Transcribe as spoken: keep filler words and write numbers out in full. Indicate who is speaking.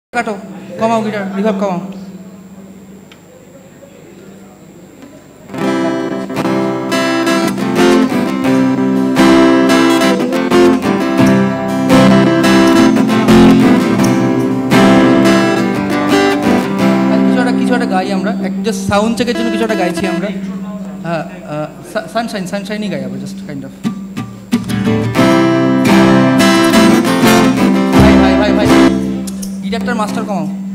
Speaker 1: কাটো, কমাও guitar, reverb কমাও। কিছু একটা গাই আমরা, জাস্ট সাউন্ড চেকের জন্য কিছু একটা গাইছি আমরা। হ্যাঁ, সানশাইন সানশাইনই গাই আমরা, জাস্ট কাইন্ড অফ। ভাই ভাই ভাই ভাই গিটারটার মাস্টার কমাও।